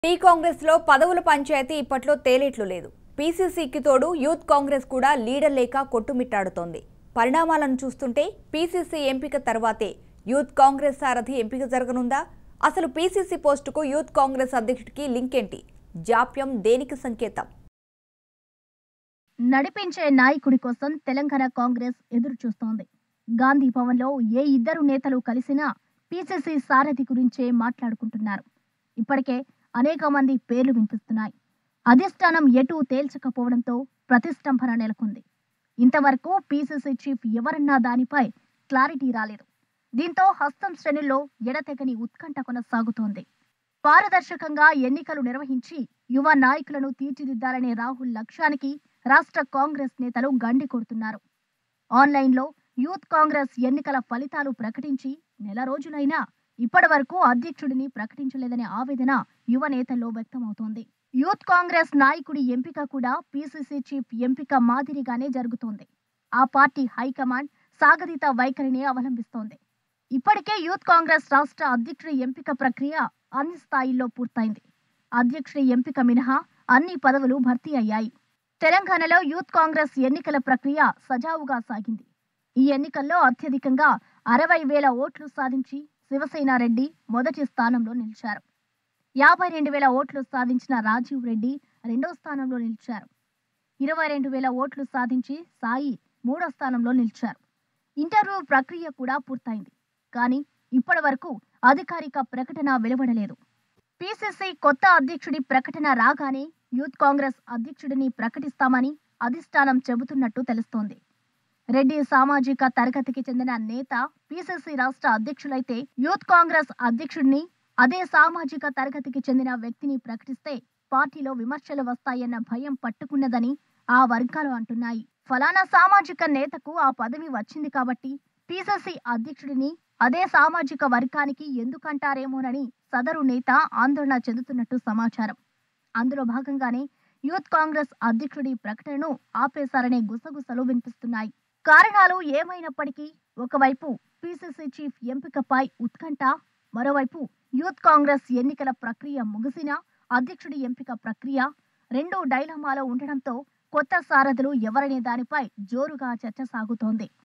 Tea Congress లో పదవుల పంచాయతీ ఇప్పట్లో తేలేట్లు లేదు. పీసీసీకి తోడు యూత్ కాంగ్రెస్ కూడా లీడర్ లేక కొట్టుమిట్టాడుతోంది. పరిణామాలను చూస్తుంటే పీసీసీ ఎంపిక తర్వాతే యూత్ కాంగ్రెస్ సారథి ఎంపిక జరగనుందా? అసలు పీసీసీ పోస్టుకు యూత్ కాంగ్రెస్ అధ్యక్షుడికి లింక్ ఏంటి? జాప్యం దేనికి సంకేతం? నడిపించే నాయకుడి కోసం తెలంగాణ కాంగ్రెస్ ఎదురు చూస్తోంది. గాంధీ భవన్లో ఏ ఇద్దరు నేతలు కలిసినా పీసీసీ సారథి గురించే మాట్లాడుకుంటున్నారు. ఇప్పటికే అనేక మంది పేర్లు వినిపిస్తున్నాయి. అధిష్టానం ఎటూ తేల్చకపోవడంతో ప్రతిష్టంభన నెలకొంది. ఇంతవరకు పీసీసీ చీఫ్ ఎవరన్నా దానిపై క్లారిటీ రాలేదు. దీంతో హస్తం శ్రేణుల్లో ఎడతెగని ఉత్కంఠ కొనసాగుతోంది. పారదర్శకంగా ఎన్నికలు నిర్వహించి యువ నాయకులను తీర్చిదిద్దాలనే రాహుల్ లక్ష్యానికి రాష్ట్ర కాంగ్రెస్ నేతలు గండి కొడుతున్నారు. ఆన్లైన్లో యూత్ కాంగ్రెస్ ఎన్నికల ఫలితాలు ప్రకటించి నెల రోజులైనా ఇప్పటి వరకు అధ్యక్షుడిని ప్రకటించలేదనే ఆవేదన యువ నేతల్లో వ్యక్తమవుతోంది. యూత్ కాంగ్రెస్ నాయకుడి ఎంపిక కూడా పీసీసీ చీఫ్ ఎంపిక మాదిరిగానే జరుగుతోంది. ఆ పార్టీ హైకమాండ్ సాగదీత వైఖరిని అవలంబిస్తోంది. ఇప్పటికే యూత్ కాంగ్రెస్ రాష్ట్ర అధ్యక్షుడి ఎంపిక ప్రక్రియ అన్ని స్థాయిల్లో పూర్తయింది. అధ్యక్షుడి ఎంపిక మినహా అన్ని పదవులు భర్తీ అయ్యాయి. తెలంగాణలో యూత్ కాంగ్రెస్ ఎన్నికల ప్రక్రియ సజావుగా సాగింది. ఈ ఎన్నికల్లో అత్యధికంగా 60,000 ఓట్లు సాధించి శివసేన రెడ్డి మొదటి స్థానంలో నిలిచారు. 52,000 ఓట్లు సాధించిన రాజీవ్ రెడ్డి రెండో స్థానంలో నిలిచారు. 22,000 ఓట్లు సాధించి సాయి మూడో స్థానంలో నిలిచారు. ఇంటర్వ్యూ ప్రక్రియ కూడా పూర్తయింది. కానీ ఇప్పటి వరకు అధికారిక ప్రకటన వెలువడలేదు. పీసీసీ కొత్త అధ్యక్షుడి ప్రకటన రాగానే యూత్ కాంగ్రెస్ అధ్యక్షుడిని ప్రకటిస్తామని అధిష్టానం చెబుతున్నట్టు తెలుస్తోంది. రెడ్డి సామాజిక తరగతికి చెందిన నేత పీసీసీ రాష్ట్ర అధ్యక్షులైతే యూత్ కాంగ్రెస్ అధ్యక్షుడిని అదే సామాజిక తరగతికి చెందిన వ్యక్తిని ప్రకటిస్తే పార్టీలో విమర్శలు వస్తాయన్న భయం పట్టుకున్నదని ఆ వర్గాలు అంటున్నాయి. ఫలానా సామాజిక నేతకు ఆ పదవి వచ్చింది కాబట్టి పీసీసీ అధ్యక్షుడిని అదే సామాజిక వర్గానికి ఎందుకంటారేమోనని సదరు నేత ఆందోళన చెందుతున్నట్టు సమాచారం. అందులో భాగంగానే యూత్ కాంగ్రెస్ అధ్యక్షుడి ప్రకటనను ఆపేశారనే గుసగుసలు వినిపిస్తున్నాయి. కారణాలు ఏమైనప్పటికీ ఒకవైపు పీసీసీ చీఫ్ ఎంపికపై ఉత్కంఠ, మరోవైపు యూత్ కాంగ్రెస్ ఎన్నికల ప్రక్రియ ముగిసినా అధ్యక్షుడి ఎంపిక ప్రక్రియ రెండూ డైలమాలో ఉండడంతో కొత్త సారథులు ఎవరనే దానిపై జోరుగా చర్చ సాగుతోంది.